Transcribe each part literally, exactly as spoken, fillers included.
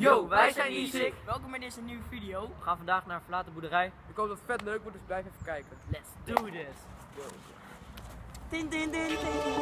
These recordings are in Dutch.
Yo, wij zijn Isik. Welkom bij deze nieuwe video. We gaan vandaag naar een verlaten boerderij. Ik hoop dat het vet leuk wordt, dus blijf even kijken. Let's do this. Tin, tin, tin, tin.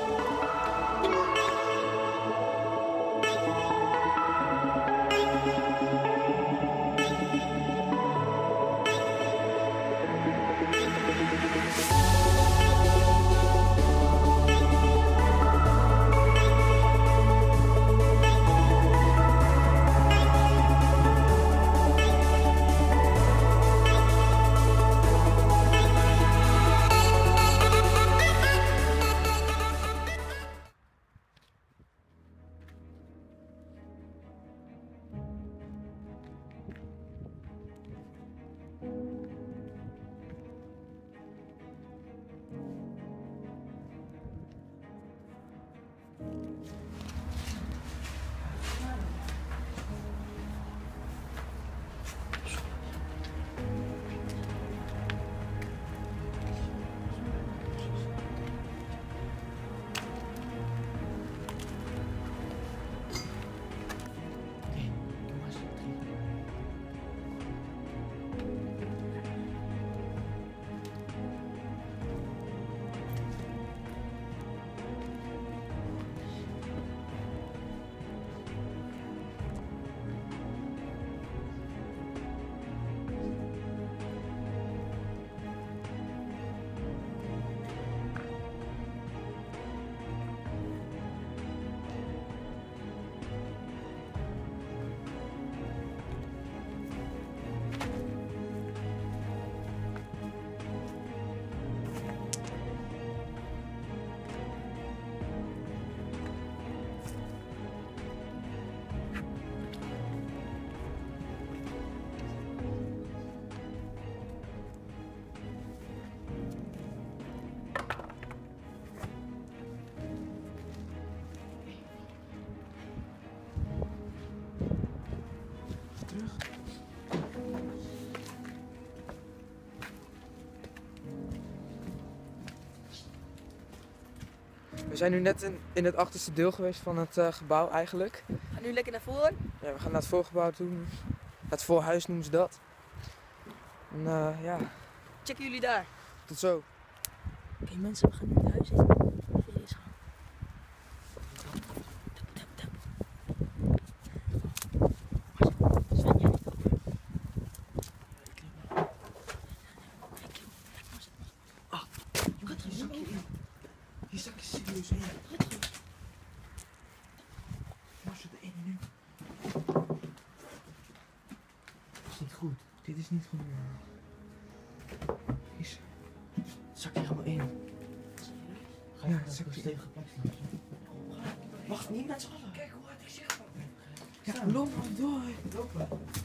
We zijn nu net in, in het achterste deel geweest van het uh, gebouw eigenlijk. We gaan nu lekker naar voren. Ja, we gaan naar het voorgebouw toe. Het voorhuis noemen ze dat. En uh, ja, Checken jullie daar. tot zo. Oké okay, mensen, we gaan nu het huis in. Even eens gaan. Sven, jij niet op. Ah, je gaat er zakje in. Je zakje serieus in. Waar zit erin nu? Dat is niet goed. Dit is niet goed. Is het zakje helemaal in. Ga je ja, het zakje stevige plek staan. Wacht, niet met z'n allen. Kijk hoe hard ik zeg van. Ja, loop maar door. Lopen.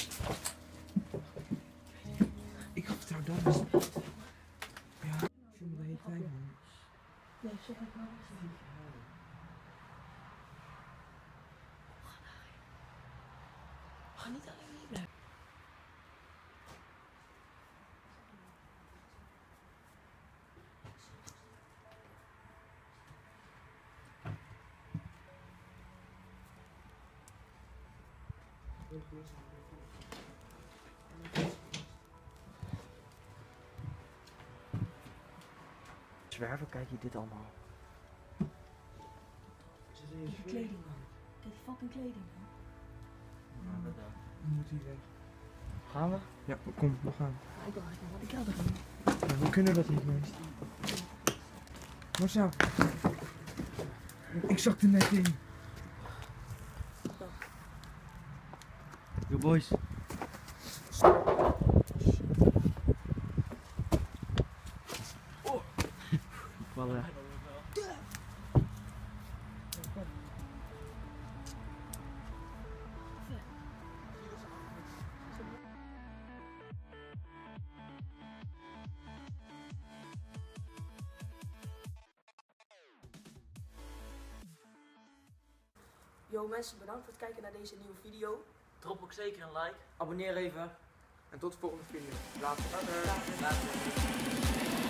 Ik ga vertrouwen dat is. Ja, ik voel me de hele tijd, man. Nee, zeg het maar. Ga niet alleen hier blijven. Zwerven, kijk je dit allemaal? Die kleding man. Kijk die fucking kleding man. We moeten hier weg. Gaan we? Ja, kom, we gaan. Ik dacht, wat ik had er Ja, we kunnen dat niet, meest. Marcel. Ik zak er net in. Yo boys. Oh. Ik val weg. Yo mensen, bedankt voor het kijken naar deze nieuwe video. Drop ook zeker een like. Abonneer even. En tot de volgende video. Later. Later.